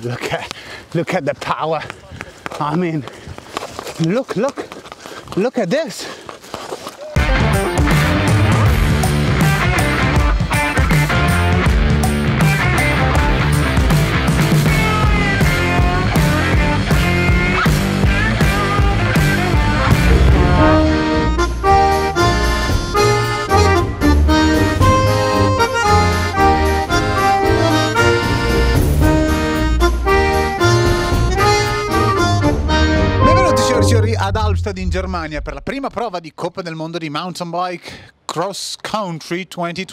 look at the power. I mean, look at this. Ad Albstadt in Germania per la prima prova di Coppa del Mondo di Mountain Bike Cross Country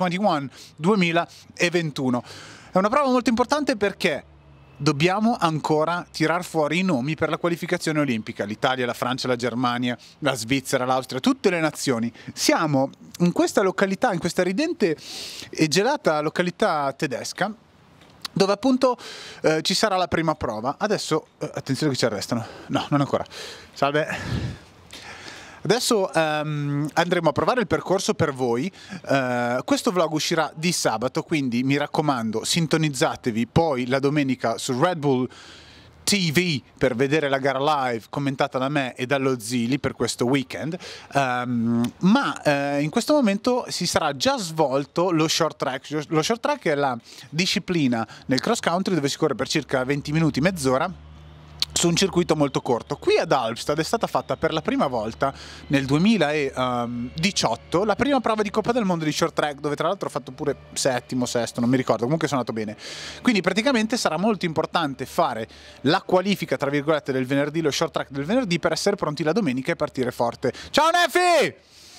2021. È una prova molto importante perché dobbiamo ancora tirar fuori i nomi per la qualificazione olimpica. L'Italia, la Francia, la Germania, la Svizzera, l'Austria, tutte le nazioni. Siamo in questa località, in questa ridente e gelata località tedesca, dove appunto ci sarà la prima prova. Adesso, attenzione che ci arrestano. No, non ancora. Salve. Adesso andremo a provare il percorso per voi. Questo vlog uscirà di sabato, quindi mi raccomando, sintonizzatevi poi la domenica su Red Bull TV per vedere la gara live commentata da me e dallo Zili per questo weekend, ma in questo momento si sarà già svolto lo short track. Lo short track è la disciplina nel cross country dove si corre per circa 20 minuti, mezz'ora su un circuito molto corto. Qui ad Albstadt è stata fatta per la prima volta nel 2018 la prima prova di Coppa del Mondo di short track, dove tra l'altro ho fatto pure settimo, sesto, non mi ricordo, comunque sono andato bene. Quindi praticamente sarà molto importante fare la qualifica tra virgolette del venerdì, lo short track del venerdì, per essere pronti la domenica e partire forte. Ciao Nefi!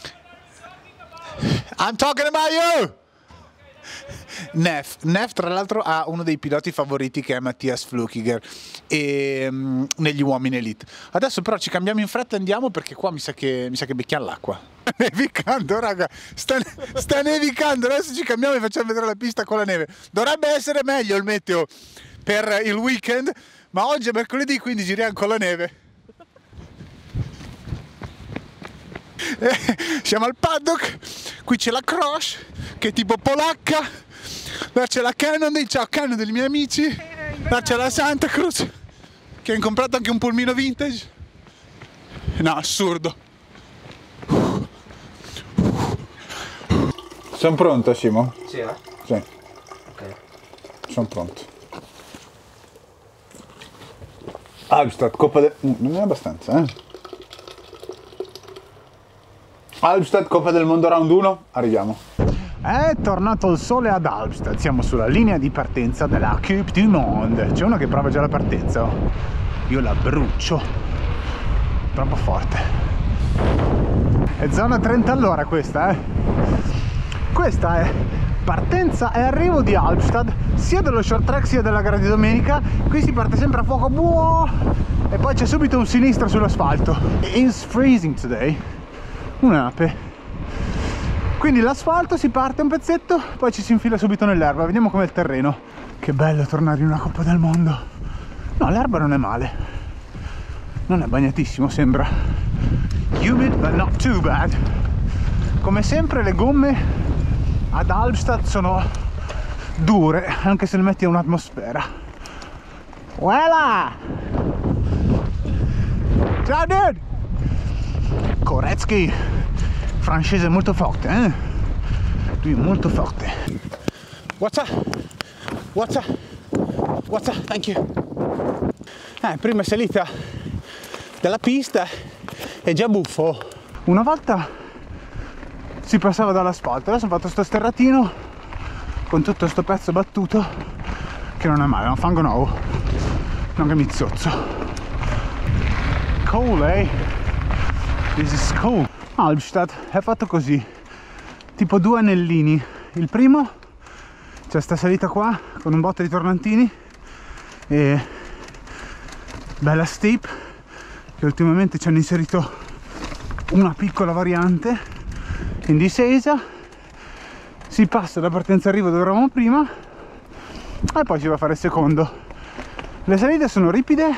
I'm talking about you! Nef tra l'altro ha uno dei piloti favoriti che è Matthias Flukiger negli uomini elite. Adesso però ci cambiamo in fretta e andiamo, perché qua mi sa che becchiamo l'acqua. Nevicando, raga, sta nevicando. Adesso ci cambiamo e facciamo vedere la pista con la neve. Dovrebbe essere meglio il meteo per il weekend, ma oggi è mercoledì, quindi giriamo con la neve. Siamo al paddock, qui c'è la Cross che è tipo polacca, là c'è la Cannondale, ciao Cannondale, i miei amici, là c'è la Santa Cruz che ha comprato anche un pulmino vintage. No, assurdo. Sono pronto, Simo? Sì, eh? Sì. Ok. Sono pronto. Albstadt, Coppa del... non è abbastanza, Albstadt, Coppa del Mondo Round 1, arriviamo. È tornato il sole ad Albstadt, siamo sulla linea di partenza della Coupe du Monde. C'è uno che prova già la partenza, io la brucio, troppo forte. È zona 30 all'ora questa, Questa è partenza e arrivo di Albstadt, sia dello short track sia della gara di domenica. Qui si parte sempre a fuoco, e poi c'è subito un sinistro sull'asfalto. It's freezing today. Un'ape. Quindi l'asfalto, si parte un pezzetto, poi ci si infila subito nell'erba. Vediamo com'è il terreno. Che bello tornare in una Coppa del Mondo. No, l'erba non è male, non è bagnatissimo, sembra humid but not too bad. Come sempre le gomme ad Albstadt sono dure, anche se le metti a un'atmosfera. Voilà! Ciao dude! Koretsky, francese molto forte, Lui è molto forte. What's up? What's up? What's up? Thank you. Prima salita della pista è già buffo. Una volta si passava dall'asfalto, adesso ho fatto sto sterratino con tutto sto pezzo battuto che non è male, è un fango nuovo, non che mi zozzo. Cool, This is cool. Albstadt è fatto così, tipo due anellini. Il primo c'è sta salita qua con un botto di tornantini e bella steep, che ultimamente ci hanno inserito una piccola variante in discesa. Si passa da partenza arrivo dove eravamo prima e poi si va a fare il secondo. Le salite sono ripide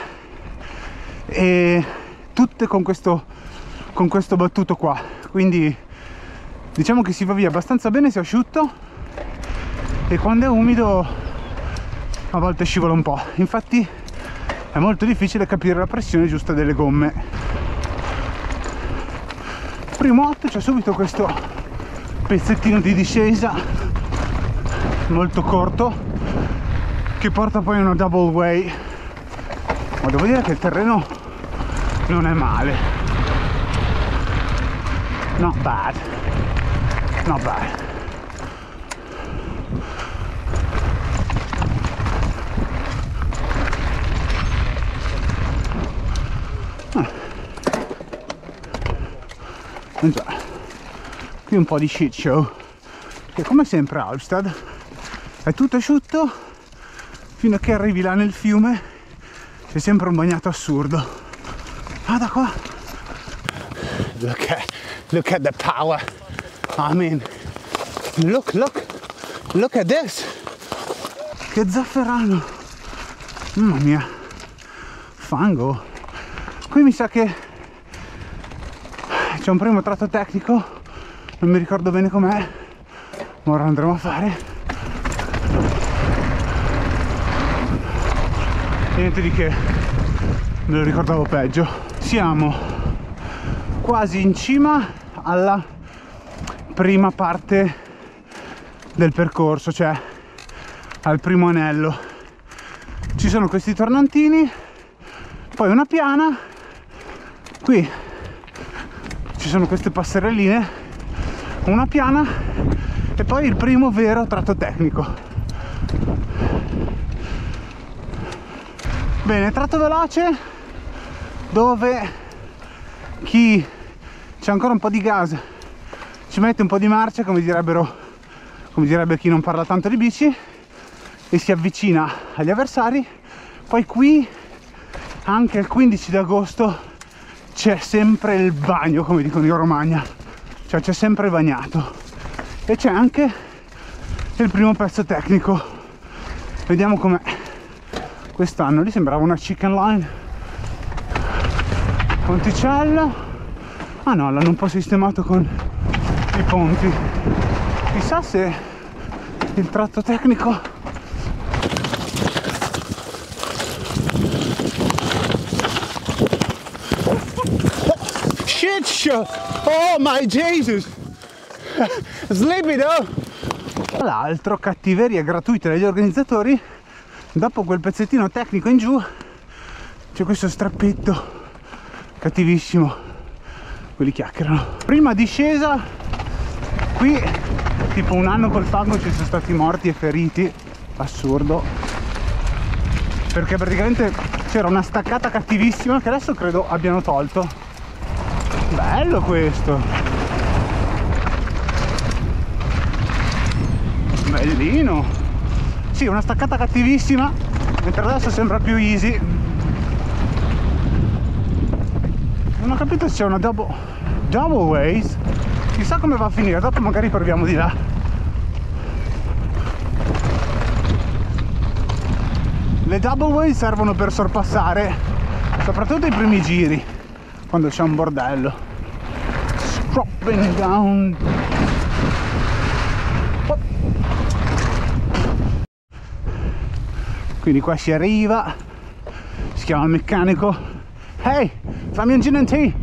e tutte con questo battuto qua, quindi diciamo che si va via abbastanza bene se è asciutto, e quando è umido a volte scivola un po', infatti è molto difficile capire la pressione giusta delle gomme. Primo atto c'è subito questo pezzettino di discesa molto corto che porta poi a una double way, ma devo dire che il terreno non è male, not bad, not bad. Già, qui un po' di shit show, che come sempre a Alvstad è tutto asciutto fino a che arrivi là nel fiume, c'è sempre un bagnato assurdo. Ah, da qua, look at the power, I mean, look at this, che zafferano, mamma mia, fango. Qui mi sa che c'è un primo tratto tecnico, non mi ricordo bene com'è, ma ora andremo a fare. Niente di che, me lo ricordavo peggio. Siamo quasi in cima alla prima parte del percorso, cioè al primo anello. Ci sono questi tornantini, poi una piana, qui ci sono queste passerelline, una piana e poi il primo vero tratto tecnico. Bene, tratto veloce dove chi c'è ancora un po' di gas ci mette un po' di marcia, come direbbe chi non parla tanto di bici, e si avvicina agli avversari. Poi qui anche il 15 di agosto c'è sempre il bagno, come dicono in Romagna, cioè c'è sempre il bagnato, e c'è anche il primo pezzo tecnico. Vediamo com'è quest'anno. Lì sembrava una chicken line, ponticello, ah no, l'hanno un po' sistemato con i ponti. Chissà se il tratto tecnico shit show. Oh my Jesus, sleepy. Tra l'altro, cattiveria gratuita degli organizzatori, dopo quel pezzettino tecnico in giù c'è questo strappetto cattivissimo, quelli chiacchierano. Prima discesa qui, tipo un anno col fango ci sono stati morti e feriti, assurdo, perché praticamente c'era una staccata cattivissima che adesso credo abbiano tolto. Bello questo, bellino. Sì, una staccata cattivissima, mentre adesso sembra più easy. Non ho capito se c'è una double ways, chissà come va a finire, dopo magari proviamo di là. Le double ways servono per sorpassare soprattutto i primi giri, quando c'è un bordello. Dropping down. Quindi qua si arriva, si chiama il meccanico, hey, fammi un gin and tea.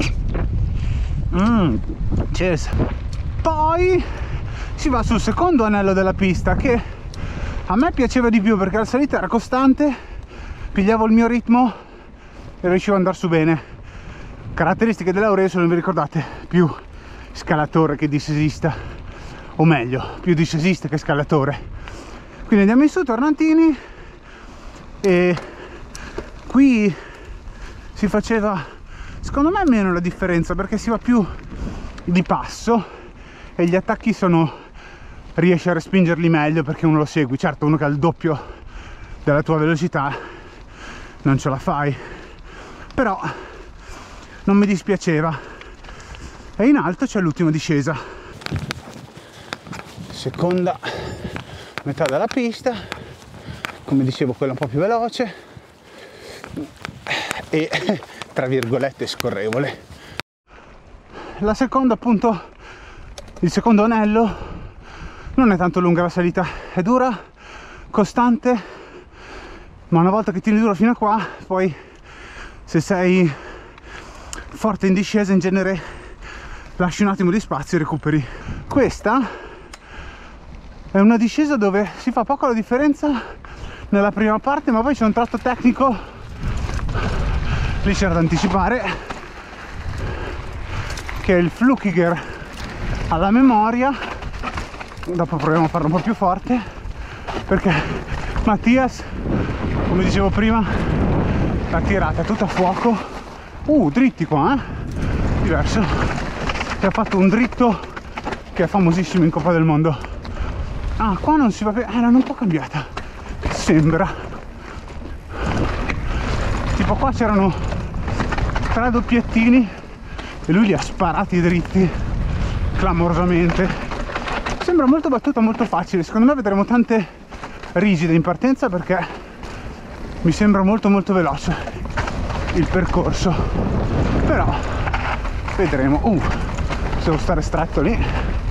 Cheers. Poi si va sul secondo anello della pista, che a me piaceva di più perché la salita era costante, pigliavo il mio ritmo e riuscivo ad andare su bene. Caratteristiche dell'Aurelio, non vi ricordate, più scalatore che discesista, o meglio, più discesista che scalatore. Quindi andiamo in su, tornantini, e qui si faceva secondo me meno la differenza perché si va più di passo e gli attacchi riesci a respingerli meglio perché uno lo segui. Certo, uno che ha il doppio della tua velocità non ce la fai, però non mi dispiaceva. E in alto c'è l'ultima discesa, seconda metà della pista, come dicevo quella un po' più veloce e tra virgolette scorrevole. La seconda, appunto, il secondo anello non è tanto lunga la salita, è dura, costante, ma una volta che tieni duro fino a qua, poi se sei forte in discesa in genere lasci un attimo di spazio e recuperi. Questa è una discesa dove si fa poco la differenza nella prima parte, ma poi c'è un tratto tecnico, lì c'era da anticipare, che è il Flukiger alla memoria. Dopo proviamo a farlo un po' più forte, perché Mattias, come dicevo prima, la tirata è tutta a fuoco. Dritti qua, diverso, che ha fatto un dritto che è famosissimo in Coppa del Mondo. Qua non si va bene, era un po' cambiata, sembra, tipo qua c'erano 3 doppiettini e lui li ha sparati dritti clamorosamente. Sembra molto battuta, molto facile. Secondo me vedremo tante rigide in partenza, perché mi sembra molto molto veloce il percorso, però vedremo. Devo stare stretto lì.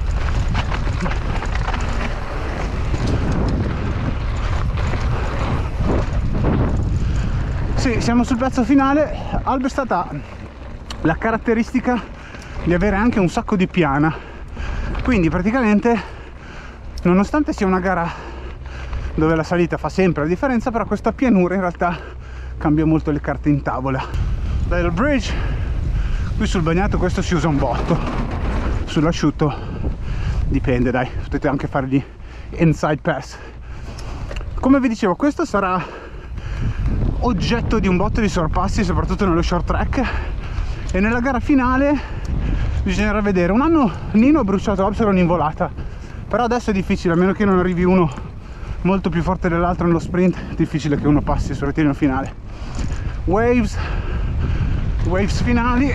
Sì, siamo sul pezzo finale. Halberstadt ha la caratteristica di avere anche un sacco di piana, quindi praticamente, nonostante sia una gara dove la salita fa sempre la differenza, però questa pianura in realtà cambia molto le carte in tavola. Dal bridge, qui sul bagnato questo si usa un botto, sull'asciutto dipende, dai, potete anche fare gli inside pass. Come vi dicevo, questo sarà oggetto di un botto di sorpassi, soprattutto nello short track, e nella gara finale bisognerà vedere. Un anno Nino ha bruciato Absalon in volata, però adesso è difficile, a meno che non arrivi uno molto più forte dell'altro nello sprint, è difficile che uno passi sul rettilineo finale. Waves finali.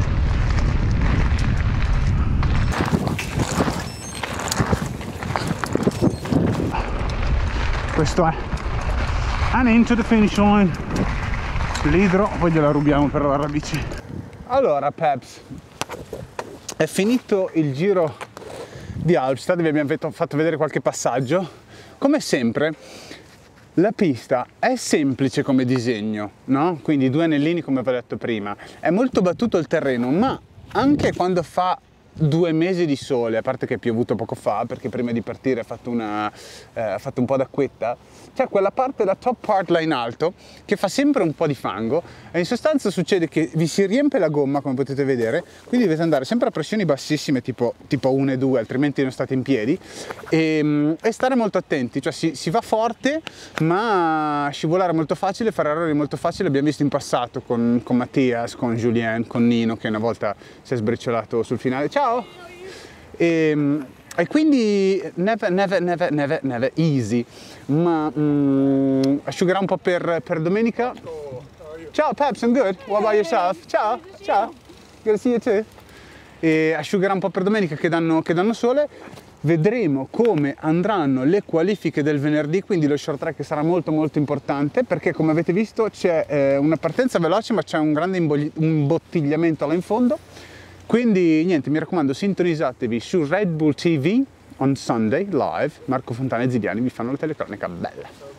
Questo è and into the finish line. L'idro poi gliela rubiamo per la bici. Allora Peps, è finito il giro di Halberstadt, vi abbiamo fatto vedere qualche passaggio. Come sempre la pista è semplice come disegno, no? Quindi 2 anellini come vi ho detto prima, è molto battuto il terreno, ma anche quando fa 2 mesi di sole, a parte che è piovuto poco fa, perché prima di partire ha fatto un po' d'acquetta, c'è quella parte, la top part là in alto, che fa sempre un po' di fango, e in sostanza succede che vi si riempie la gomma, come potete vedere, quindi dovete andare sempre a pressioni bassissime, tipo 1 e 2, altrimenti non state in piedi, e stare molto attenti, cioè si va forte, ma scivolare molto facile, fare errori molto facili. Abbiamo visto in passato con Mattias, con Julien, con Nino, che una volta si è sbriciolato sul finale. Ciao! E quindi never easy, ma asciugherà un po' per domenica. Ciao Peps, I'm good. What about yourself? Ciao, ciao. Good to see you too. E asciugherà un po' per domenica che danno sole. Vedremo come andranno le qualifiche del venerdì, quindi lo short track sarà molto molto importante, perché come avete visto c'è una partenza veloce, ma c'è un grande imbottigliamento là in fondo. Quindi niente, mi raccomando, sintonizzatevi su Red Bull TV on Sunday live. Marco Fontana e Zidiani vi fanno la telecronaca bella.